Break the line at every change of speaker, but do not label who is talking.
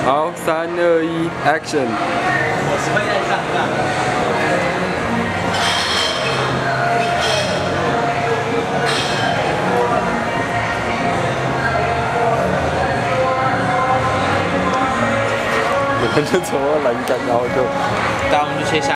好，3、2、1 ，Action！
我是会在上当。
有人就从我栏杆，然后就，
然后我们就切下。